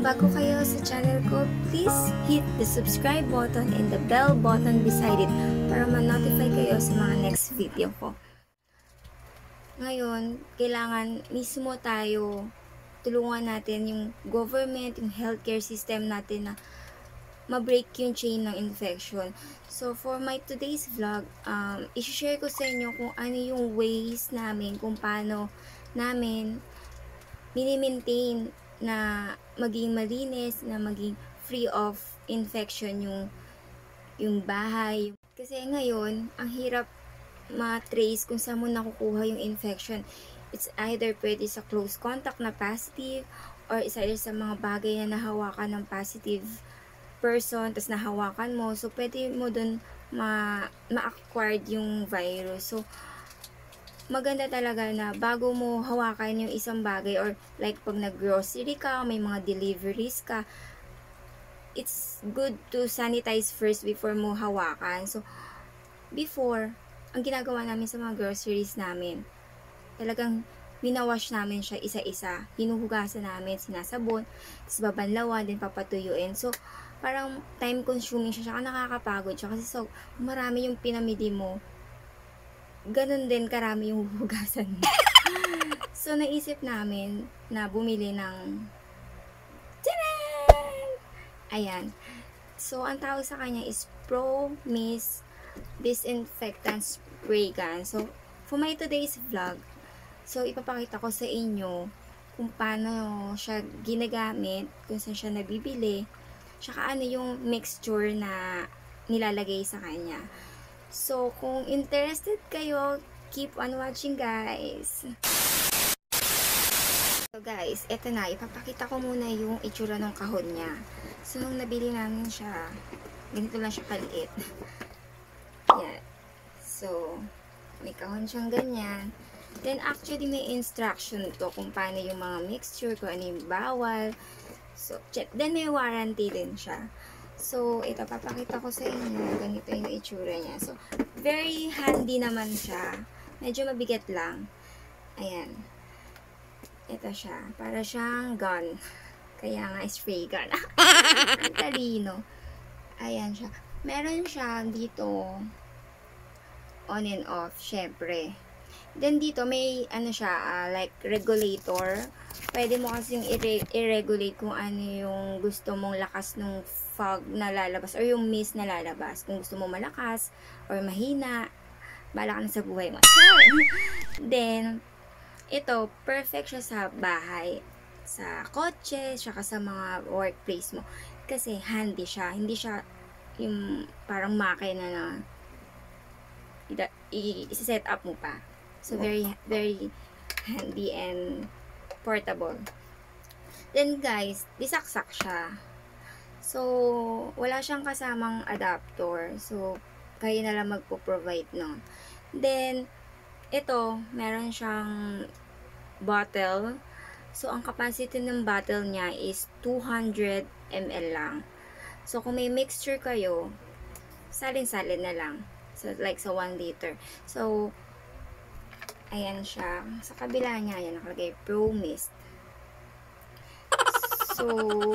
bago kayo sa channel ko, please hit the subscribe button and the bell button beside it para ma-notify kayo sa mga next video ko. Ngayon, kailangan mismo tayo tulungan natin yung government, yung healthcare system natin na ma-break yung chain ng infection. So, for my today's vlog, i-share ko sa inyo kung ano yung ways namin, kung paano namin mini-maintain na maging malinis, na maging free of infection yung bahay. Kasi ngayon, ang hirap ma-trace kung saan mo nakukuha yung infection. It's either pwede sa close contact na positive, or it's either sa mga bagay na nahawakan ng positive person, tas nahawakan mo. So, pwede mo dun ma-acquired yung virus. So, maganda talaga na bago mo hawakan yung isang bagay, or like pag nag-grocery ka, may mga deliveries ka, it's good to sanitize first before mo hawakan. So, before, ang ginagawa namin sa mga groceries namin, talagang winawash namin siya isa-isa. Hinuhugasan namin, sinasabon, tapos babanlawan, din papatuyuin. So, parang time consuming siya, saka nakakapagod siya. Kasi so, marami yung pinamili mo, ganun din karami yung hugasan mo. So, naisip namin na bumili ng Tcharan! Ayan. So, ang tawag sa kanya is Pro Mist Disinfection Spray Gun. So, for my today's vlog, so, ipapakita ko sa inyo kung paano siya ginagamit, kung saan siya nabibili, tsaka ano yung mixture na nilalagay sa kanya. So, kung interested kayo, keep on watching, guys. So, guys, eto na. Ipapakita ko muna yung itsura ng kahon niya. So, nung nabili namin siya, ganito lang siya kaliit. Yan. So, may kahon siyang ganyan. Then, actually, may instruction to kung paano yung mga mixture, kung ano yung bawal. So, then may warranty din siya. So, ito, papakita ko sa inyo. Ganito yung itsura niya. So, very handy naman siya. Medyo mabigat lang. Ayan. Ito siya. Para siyang gun. Kaya nga, spray gun. Ang talino. Ayan siya. Meron siya dito on and off, syempre. Then, dito, may, ano siya, like, regulator. Pwede mo kasing i-regulate kung ano yung gusto mong lakas ng fog na lalabas, or yung mist na lalabas. Kung gusto mo malakas, or mahina, bala ka na sa buhay mo. Then, ito, perfect siya sa bahay, sa kotse, saka sa mga workplace mo. Kasi, handy siya. Hindi siya yung parang makina na i-set up mo pa. So, very, very handy and portable. Then, guys, disaksak siya. So, wala siyang kasamang adapter. So, kayo na lang magpo-provide nun. Then, ito, meron siyang bottle. So, ang capacity ng bottle niya is 200 ml lang. So, kung may mixture kayo, salin-salin na lang. So, like sa 1 liter. So, ayan siya. Sa kabila niya, ayan, nakalagay Pro Mist. So,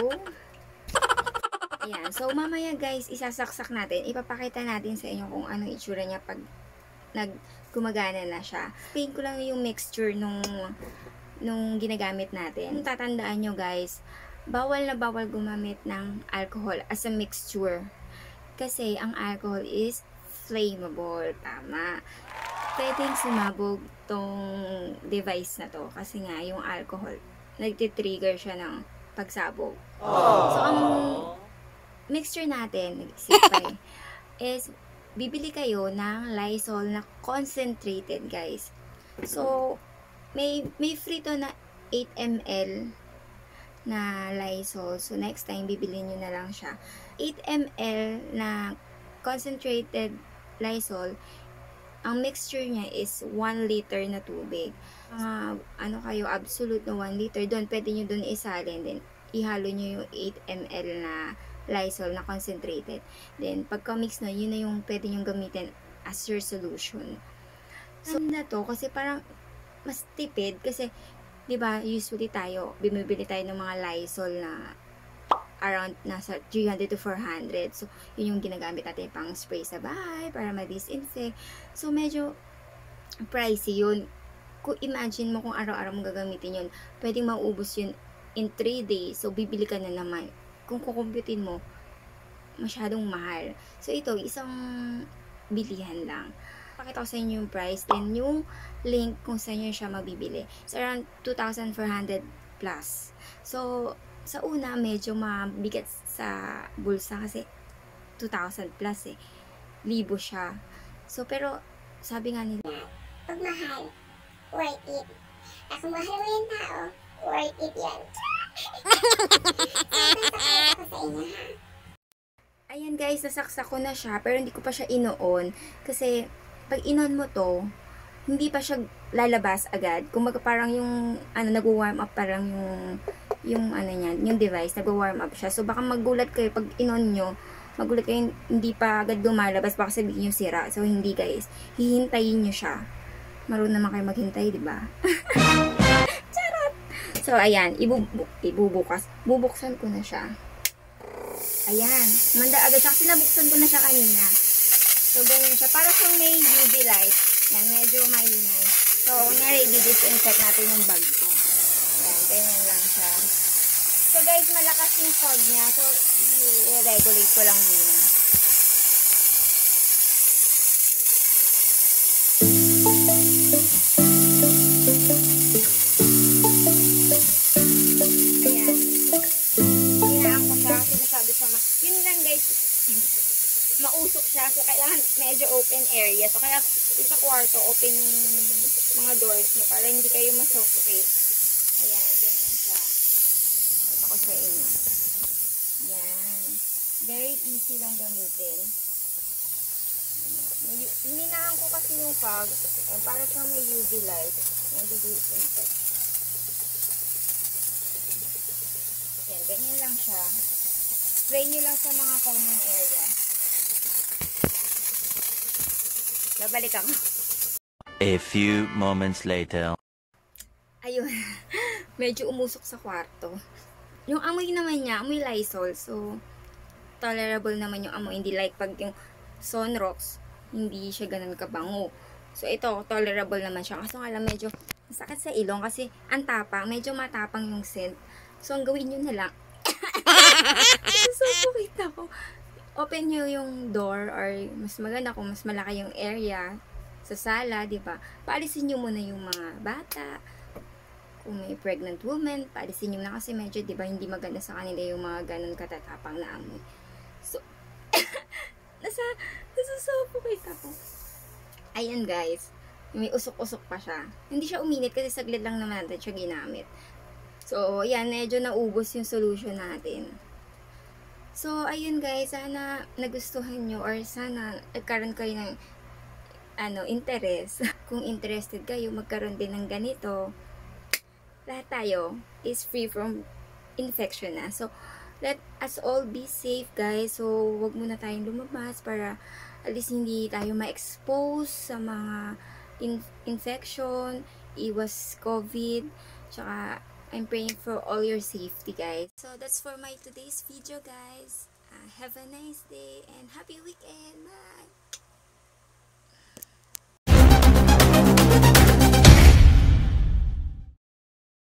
ayan. So, mamaya guys, isasaksak natin. Ipapakita natin sa inyo kung anong itsura niya pag gumagana na siya. Paint ko lang yung mixture nung ginagamit natin. Tatandaan nyo guys, bawal na bawal gumamit ng alcohol as a mixture. Kasi ang alcohol is flammable. Tama. Pwedeng sumabog tong device na to. Kasi nga, yung alcohol, nagtitrigger siya ng pagsabog. So, ang mixture natin, nag-isip pa is, bibili kayo ng Lysol na concentrated, guys. So, may free to na 8 ml na Lysol. So, next time, bibili nyo na lang siya. 8 ml na concentrated Lysol, ang mixture niya is 1 liter na tubig. Ano kayo, absolute na 1 liter, doon, pwede nyo doon isalin, then ihalo nyo yung 8 ml na Lysol na concentrated. Then, pagka-mix na, yun na yung pwede nyo gamitin as your solution. So, na to, kasi parang mas tipid, kasi, di ba, usually tayo, bumibili tayo ng mga Lysol na around nasa 300 to 400. So, yun yung ginagamit natin pang spray sa bahay para ma-disinfect. So, medyo pricey yun. Kung imagine mo kung araw-araw mong gagamitin yun, pwedeng maubos yun in 3 days. So, bibili ka na naman. Kung kukumputin mo, masyadong mahal. So, ito, isang bilihan lang. Pakita ko sa inyo yung price, then yung link kung saan nyo siya mabibili. So, around 2,400 plus. So, sa una, medyo mabigat sa bulsa kasi 2,000 plus eh. Libo siya. So, pero, sabi nga nila, pag mahal, worth it. At kung mahal mo yung tao, worth it yan. So, ko sa inyo, ha? ayan guys, nasaksak ko na siya, pero hindi ko pa siya inoon. Kasi, pag inon mo to, hindi pa siya lalabas agad. Kumbaga parang yung, nag-warm up parang yung niyan, yung device, nag-warm up siya. So, baka magulat kayo pag inon nyo, magulat kayo, hindi pa agad lumalabas, baka sabihin nyo sira. So, hindi guys, hihintayin nyo siya. Marunong naman kayo maghintay, di ba? Charot! So, ayan, bubuksan ko na siya. Ayan, manda agad siya kasi nabuksan ko na siya kanina. So, ganyan siya. Para siyang may UV light. Yan, medyo maingay. So, kunyari, i-disinfect natin yung bag ko. Yan, ganyan lang siya. So, guys, malakas yung fog niya. So, i-regulate ko lang muna. Ayan. Hinaan ko siya kasi masyado siya. Yun lang, guys. Mausok siya. So, kailangan medyo open area. So, kaya sa kwarto, open yung mga doors niyo para hindi kayo masuffocate. Ayan, ganyan siya. Ito ko sa inyo. Ayan. Very easy lang gamitin. Hininaan ko kasi yung fog. Ayan, para siyang may UV light. Ayan, disinfect. Ayan, ganyan lang siya. Spray nyo lang sa mga common area. Babalik ako. A few moments later. Ayun. Medyo umusok sa kwarto. Yung amoy naman niya, amoy Lysol. So, tolerable naman yung amoy. Hindi like pag yung Sunrox, hindi siya ganun kabango. So, ito, tolerable naman siya. Kaso nga lang, medyo sakit sa ilong kasi ang tapang. Medyo matapang yung scent. So, ang gawin nyo na lang. Suffocate ako. Open nyo yung door or mas maganda kung mas malaki yung area sa sala, di ba? Paalisin nyo muna yung mga bata. Kung may pregnant woman, paalisin nyo na kasi medyo, di ba, hindi maganda sa kanila yung mga ganun katatapang na amoy. So, nasa-suffocate ako. Ayan guys, may usok-usok pa siya. Hindi siya uminit kasi saglit lang naman natin siya ginamit. So, ayan, medyo naubos yung solution natin. So, ayun guys, sana nagustuhan nyo or sana nagkaroon kayo ng interest. Kung interested kayo, magkaroon din ng ganito. Lahat tayo is free from infection na. So, let us all be safe guys. So, wag muna tayong lumabas para at least hindi tayo ma-expose sa mga infection, iwas COVID, tsaka I'm praying for all your safety guys. So, that's for my today's video guys. Have a nice day and happy weekend. Bye!